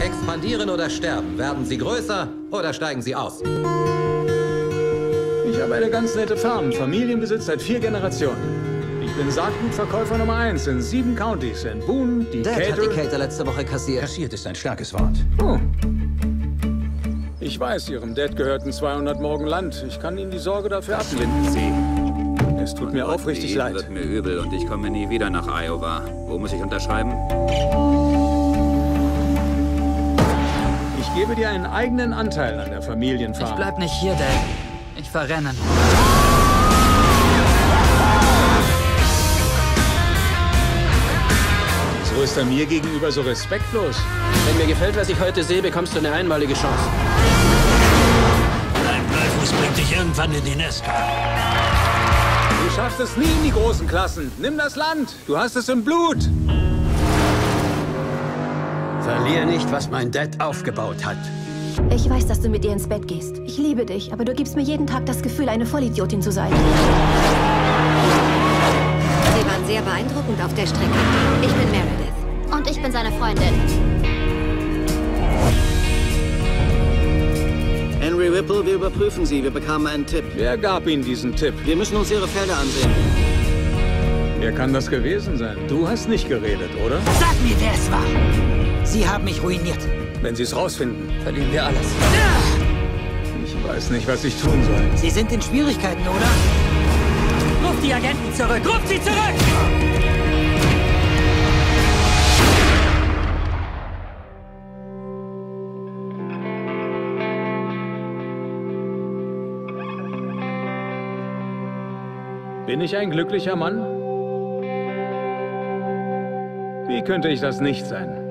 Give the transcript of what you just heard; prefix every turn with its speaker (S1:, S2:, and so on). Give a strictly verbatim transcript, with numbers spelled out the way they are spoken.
S1: Expandieren oder sterben. Werden Sie größer oder steigen Sie aus?
S2: Ich habe eine ganz nette Farm. Familienbesitz seit vier Generationen. Ich bin Saatgutverkäufer Nummer eins in sieben Countys. In Boone,
S3: Dad hat
S2: Decatur...
S3: die Kälte letzte Woche kassiert.
S4: Kassiert ist ein starkes Wort.
S2: Oh. Ich weiß, Ihrem Dad gehörten zweihundert Morgen Land. Ich kann Ihnen die Sorge dafür abwenden. Sie. Es tut mir aufrichtig
S5: Ihnen
S2: leid.
S5: wird mir übel und ich komme nie wieder nach Iowa. Wo muss ich unterschreiben?
S2: Ich gebe dir einen eigenen Anteil an der Familienfarm.
S3: Ich bleib nicht hier, Dad. Ich fahr rennen.
S2: So ist er mir gegenüber so respektlos.
S6: Wenn mir gefällt, was ich heute sehe, bekommst du eine einmalige Chance.
S7: Dein Bleifuß bringt dich irgendwann in die Nesca.
S2: Du schaffst es nie in die großen Klassen. Nimm das Land. Du hast es im Blut.
S4: Verlier nicht, was mein Dad aufgebaut hat.
S8: Ich weiß, dass du mit ihr ins Bett gehst. Ich liebe dich, aber du gibst mir jeden Tag das Gefühl, eine Vollidiotin zu sein.
S9: Sie waren sehr beeindruckend auf der Strecke. Ich bin Meredith.
S8: Und ich bin seine Freundin.
S10: Henry Whipple, wir überprüfen Sie. Wir bekamen einen Tipp.
S2: Wer gab Ihnen diesen Tipp?
S10: Wir müssen uns Ihre Felder ansehen.
S2: Wer kann das gewesen sein? Du hast nicht geredet, oder?
S7: Sag mir, wer es war. Sie haben mich ruiniert.
S2: Wenn Sie es rausfinden.
S3: Verlieren wir alles.
S2: Ich weiß nicht, was ich tun soll.
S7: Sie sind in Schwierigkeiten, oder? Ruf die Agenten zurück! Ruf sie zurück!
S2: Bin ich ein glücklicher Mann? Wie könnte ich das nicht sein?